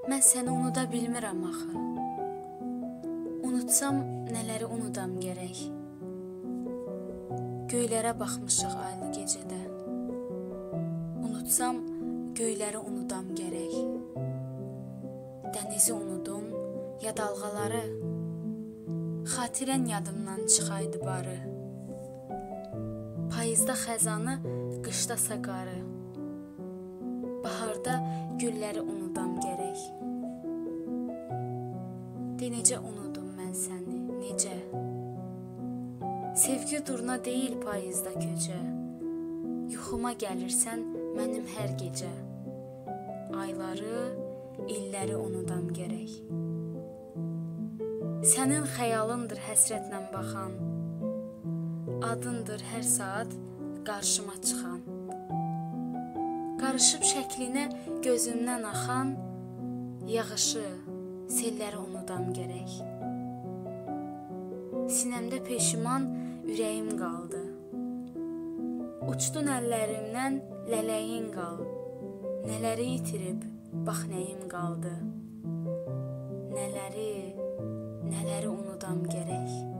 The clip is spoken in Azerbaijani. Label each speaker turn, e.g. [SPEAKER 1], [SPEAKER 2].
[SPEAKER 1] Mən səni unuda bilmirəm axı. Unutsam nələri unudam gərək. Göylərə baxmışıq aylı gecədə. Unutsam göyləri unudam gərək. Dənizi unudum, ya dalğaları. Xatirən yadımdan çıxaydı barı. Payızda xəzanı, qışda saqarı. Baharda gülləri unudam gərək. De necə unudum mən səni, necə? Sevgi durna deyil payızda köçə. Yuxuma gəlirsən mənim hər gecə. Ayları, illəri unudam gərək. Sənin xəyalındır həsrətlə baxan. Adındır hər saat qarşıma çıxan. Qarışıb şəklinə gözümdən axan yağışı, selləri unudam gərək. Sinəmdə peşiman ürəyim qaldı. Uçdun əllərimdən lələyin qaldı. Nələri itirib, bax nəyim qaldı. Nələri unudam gərək.